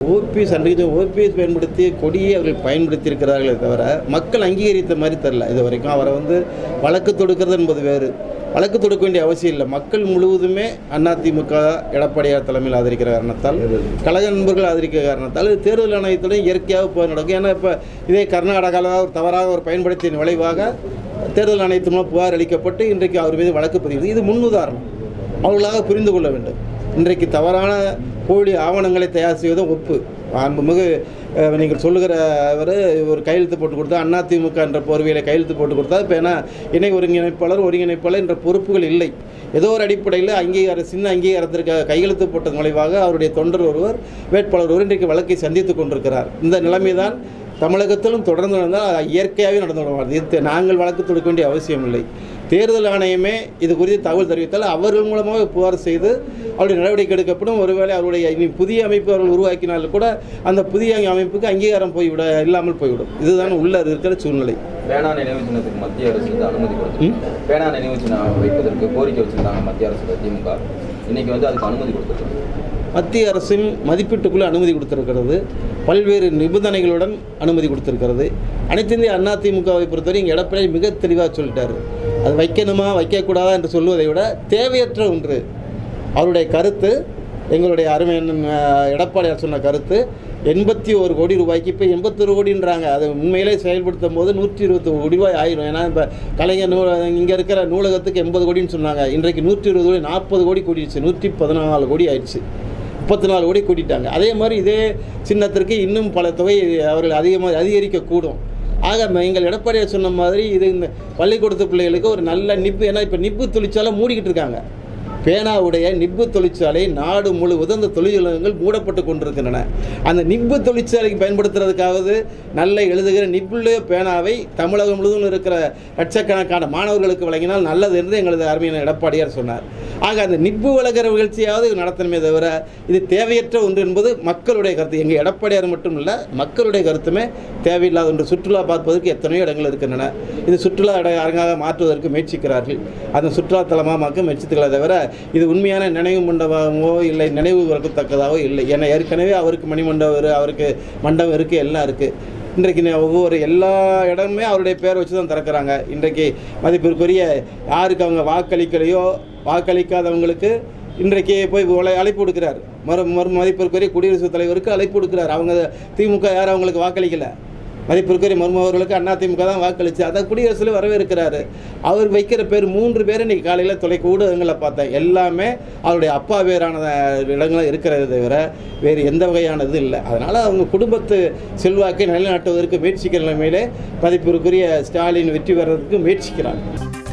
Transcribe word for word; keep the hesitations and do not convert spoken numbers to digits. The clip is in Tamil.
ஓபிஎஸ் அன்றைக்கு ஓபிஎஸ் பயன்படுத்தி கொடியை அவர்கள் பயன்படுத்தியிருக்கிறார்களே தவிர மக்கள் அங்கீகரித்த மாதிரி தெரில. இது வரைக்கும் அவரை வந்து வழக்கு தொடுக்கிறது என்பது வேறு. வழக்கு தொடுக்க வேண்டிய அவசியம் இல்லை. மக்கள் முழுவதுமே அதிமுக எடப்பாடியார் தலைமையில் ஆதரிக்கிற காரணத்தால், கழக நண்பர்கள் ஆதரிக்கிற காரணத்தால் தேர்தல் ஆணையத்துடன் இயற்கையாக போய் நடக்கும். ஏன்னா இப்போ இதே கர்நாடகாவில் ஒரு தவறாக ஒரு பயன்படுத்திய விளைவாக தேர்தல் ஆணையத்தின் மூலம் புகார் அளிக்கப்பட்டு இன்றைக்கு அவர் மீது வழக்கு பதிவு. இது முன்னுதாரணம், அவர்களாக புரிந்து கொள்ள வேண்டும். இன்றைக்கு தவறான போலி ஆவணங்களை தயார் செய்வதும் ஒப்பு. அன்புமிகு நீங்கள் சொல்லுகிற அவர் ஒரு கையெழுத்து போட்டு கொடுத்தா, அதிமுக என்ற போர்வையில் கையெழுத்து போட்டு கொடுத்தா, இப்போ ஏன்னா இணை ஒருங்கிணைப்பாளர் ஒருங்கிணைப்பாளர் என்ற பொறுப்புகள் இல்லை. ஏதோ ஒரு அடிப்படையில் அங்கீகார சின்ன அங்கீகாரத்திற்கு கையெழுத்து போட்டது மூலமாக அவருடைய தொண்டர் ஒருவர் வேட்பாளர் ஒருவர் இன்றைக்கு வழக்கை சந்தித்து கொண்டிருக்கிறார். இந்த நிலைமை தான் தமிழகத்திலும் தொடர்ந்து நடந்தால் இயற்கையாகவே நடந்து விடுவார். இது நாங்கள் வழக்கு தொடுக்க வேண்டிய அவசியம் இல்லை. தேர்தல் ஆணையமே இது குறித்து தகவல் தெரிவித்தால் அவர்கள் மூலமாக புகார் செய்து அவருடைய நடவடிக்கை எடுக்கப்படும். ஒருவேளை அவருடைய இனி புதிய அமைப்பு அவர்கள் உருவாக்கினாலும் கூட அந்த புதிய அமைப்புக்கு அங்கீகாரம் போய்விட இல்லாமல் போய்விடும். இதுதான் உள்ள இருக்கிற சூழ்நிலை. பேனா நினைவு சின்னத்துக்கு மத்திய அரசு அனுமதி கொடுத்து பேனா நினைவு சின்னம் வைப்பதற்கு கோரிக்கை வச்சிருந்தாங்க மத்திய அரசு. திமுக இன்னைக்கு வந்து அதுக்கு அனுமதி கொடுத்துருக்காங்க. மத்திய அரசின் மதிப்பீட்டுக்குள்ளே அனுமதி கொடுத்திருக்கிறது. பல்வேறு நிபந்தனைகளுடன் அனுமதி கொடுத்திருக்கிறது. அனைத்து இந்திய அதிமுகவை பொறுத்தவரை இங்கே எடப்பாடி மிக தெளிவாக சொல்லிட்டார். அது வைக்கணுமா வைக்கக்கூடாதா என்று சொல்வதை விட தேவையற்ற ஒன்று. அவருடைய கருத்து, எங்களுடைய அருமை எடப்பாடியார் சொன்ன கருத்து, எண்பத்தி ஒரு கோடி ரூபாய்க்கு இப்போ எண்பத்தொரு கோடின்றாங்க. அது உண்மையிலே செயல்படுத்தும் போது நூற்றி இருபத்தி ஒரு கோடி ரூபாய் ஆயிடும். ஏன்னா இப்போ கலைஞர் நூ இங்கே இருக்கிற நூலகத்துக்கு எண்பது கோடின்னு சொன்னாங்க. இன்றைக்கு நூற்றி இருபது கோடி நாற்பது கோடி கூட்டிடுச்சு. நூற்றி பதினாலு கோடி ஆயிடுச்சு. முப்பத்தி நாலு கோடி கூட்டிட்டாங்க. அதே மாதிரி இதே சின்னத்திற்கு இன்னும் பல தொகை அவர்கள் அதிகமாக அதிகரிக்கக்கூடும். ஆக எங்கள் எடப்பாடியார் சொன்ன மாதிரி இது இந்த பள்ளிக்கூடத்து பிள்ளைகளுக்கு ஒரு நல்ல நிப்பு. ஏன்னா இப்போ நிப்பு தொழிற்சாலை மூடிக்கிட்டு இருக்காங்க. பேனாவுடைய நிப்பு தொழிற்சாலை நாடு முழுவதும் அந்த தொழிற்சாலைகள் மூடப்பட்டு கொண்டிருக்கின்றன. அந்த நிப்பு தொழிற்சாலைக்கு பயன்படுத்துறதுக்காவது நல்ல எழுதுகிற நிப்புள்ள பேனாவை தமிழகம் முழுவதும் இருக்கிற லட்சக்கணக்கான மாணவர்களுக்கு வழங்கினால் நல்லது என்று எங்களது அருமையான எடப்பாடியார் சொன்னார். ஆக அந்த நிப்பு வழங்குற நிகழ்ச்சியாவது நடத்தணுமே தவிர இது தேவையற்ற ஒன்று என்பது மக்களுடைய கருத்து. எங்கள் எடப்பாடியார் மட்டும் இல்லை, மக்களுடைய கருத்துமே தேவையில்லாத ஒன்று. சுற்றுலா பார்ப்பதற்கு எத்தனையோ இடங்கள் இருக்கின்றன. இது சுற்றுலா இட அரங்காக மாற்றுவதற்கு முயற்சிக்கிறார்கள். அந்த சுற்றுலாத்தலமாக மாற்ற முயற்சித்துக்களை தவிர இது உண்மையான நினைவு மண்டபமோ இல்லை நினைவு வரத்தக்கதாகவோ இல்லை. ஏன்னா ஏற்கனவே அவருக்கு மணிமண்டபம், அவருக்கு மண்டபம் இருக்குது, எல்லாம் இருக்குது. இன்றைக்கு ஒவ்வொரு எல்லா இடமுமே அவருடைய பேரை வச்சு தான் திறக்கிறாங்க. இன்றைக்கு மதிப்பிற்குரிய யாருக்கு அவங்க வாக்களிக்கலையோ வாக்களிக்காதவங்களுக்கு இன்றைக்கு போய் அழைப்பு கொடுக்குறார். மறு மறு மதிப்பிற்குரிய குடியரசுத் தலைவருக்கு அழைப்பு கொடுக்குறார். அவங்க திமுக யாரும் அவங்களுக்கு வாக்களிக்கலை. மதிப்பிற்குரிய மருமவர்களுக்கு அதிமுக தான் வாக்களிச்சு அதை குடியரசில் வரவேற்கிறாரு. அவர் வைக்கிற பேர் மூன்று பேர் இன்றைக்கி காலையில் தொலைக்க ஊடகங்களை பார்த்தேன். எல்லாமே அவருடைய அப்பா பேரான இடங்களும் இருக்கிறது தவிர வேறு எந்த வகையானது இல்லை. அதனால் அவங்க குடும்பத்து செல்வாக்கை நிலைநாட்டுவதற்கு முயற்சிக்கிற நிலைமையிலே மதிப்பிற்குரிய ஸ்டாலின் வெற்றி பெறுவதற்கு முயற்சிக்கிறார்.